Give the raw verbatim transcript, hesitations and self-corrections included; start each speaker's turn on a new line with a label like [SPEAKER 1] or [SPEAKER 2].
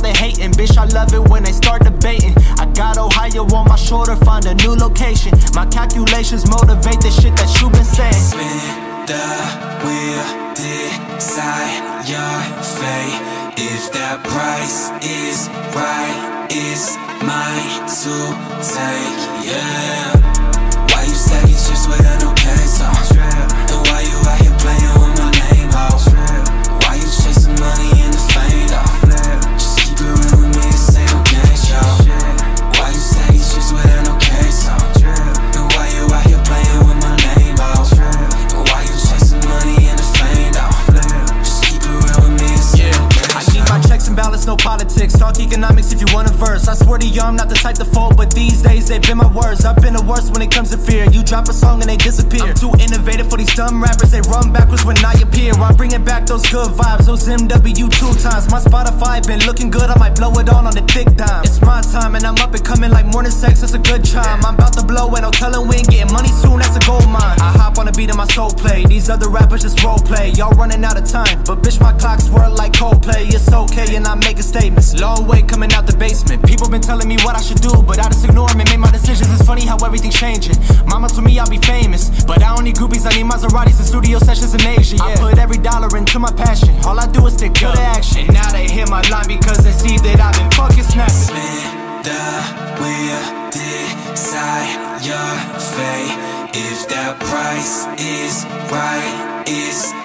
[SPEAKER 1] the hating. Bitch, I love it when they start debating. I got Ohio on my shoulder, find a new location. My calculations motivate the shit that you been saying.
[SPEAKER 2] Spin the wheel, decide your fate. If that price is right, it's mine to take, yeah. Why you stacking chips without no case on? And why you out here playing with my name, ho? Why you chasing money in the fame, though? Just keep it real with me, this ain't no game show. Why you stacking chips without no case on? And why you out here playing with my name, ho? And why you chasing money in the fame, though? Just keep it real with me, this ain't no game show.
[SPEAKER 1] I need my checks and balance, no politics. Talk economics if you want a verse. I swear to you, I'm not the type to fold, but these days they've been my worst. I've been the worst when it comes to fear. You drop a song and they disappear. I'm too innovative for these dumb rappers. They run backwards when I appear. I'm bringing back those good vibes, those M W two times. My Spotify been looking good. I might blow it all on the thick dime. It's my time and I'm up and coming like morning sex. It's a good chime. I'm about to blow and no telling we ain't getting money soon. That's a gold mine. I hop on a beat and my soul play. These other rappers just role play. Y'all running out of time, but bitch, my clock's whirl like Coldplay. It's okay and I'm making statements. Long way coming out the basement. People been telling me what I should do, but I just ignore them and make my decisions. It's funny how everything's changing. Mama told me I'll be famous, but I don't need groupies, I need Maseratis and studio sessions in Asia, yeah. I put every dollar into my passion. All I do is stick to the action. And now they hear my line because they see that I've been fucking snapping.
[SPEAKER 2] Spin the wheel, decide your fate. If that price is right, it's